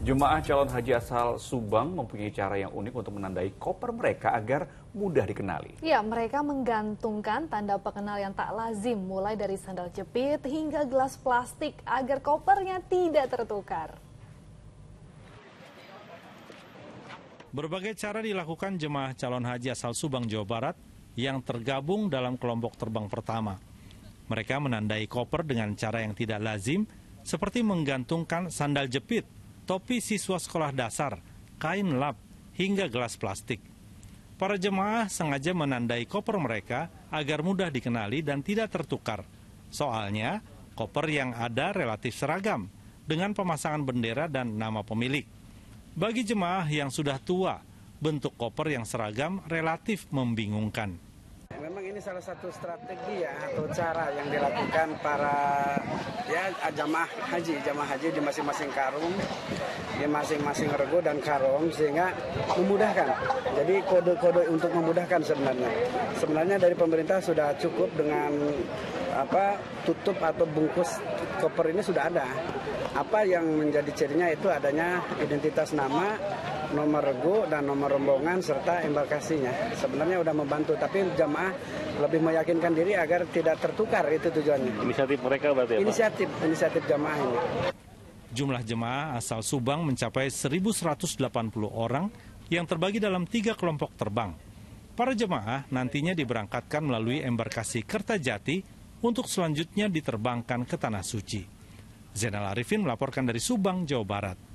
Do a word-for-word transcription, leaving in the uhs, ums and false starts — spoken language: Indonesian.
Jemaah calon haji asal Subang mempunyai cara yang unik untuk menandai koper mereka agar mudah dikenali. Ya, mereka menggantungkan tanda pengenal yang tak lazim, mulai dari sandal jepit hingga gelas plastik agar kopernya tidak tertukar. Berbagai cara dilakukan jemaah calon haji asal Subang, Jawa Barat yang tergabung dalam kelompok terbang pertama. Mereka menandai koper dengan cara yang tidak lazim, seperti menggantungkan sandal jepit, topi siswa sekolah dasar, kain lap, hingga gelas plastik. Para jemaah sengaja menandai koper mereka agar mudah dikenali dan tidak tertukar. Soalnya, koper yang ada relatif seragam, dengan pemasangan bendera dan nama pemilik. Bagi jemaah yang sudah tua, bentuk koper yang seragam relatif membingungkan. Memang ini salah satu strategi ya atau cara yang dilakukan para ya jamaah haji, jamaah haji di masing-masing karung, di masing-masing rego dan karung sehingga memudahkan. Jadi kode-kode untuk memudahkan sebenarnya. Sebenarnya dari pemerintah sudah cukup dengan apa tutup atau bungkus koper ini sudah ada. Apa yang menjadi cirinya itu adanya identitas nama, nomor rego dan nomor rombongan serta embarkasinya. Sebenarnya sudah membantu, tapi jamaah lebih meyakinkan diri agar tidak tertukar, itu tujuannya. Inisiatif mereka berarti ya, Inisiatif, inisiatif jamaah ini. Jumlah jemaah asal Subang mencapai seribu seratus delapan puluh orang yang terbagi dalam tiga kelompok terbang. Para jemaah nantinya diberangkatkan melalui embarkasi Kertajati untuk selanjutnya diterbangkan ke Tanah Suci. Zainal Arifin melaporkan dari Subang, Jawa Barat.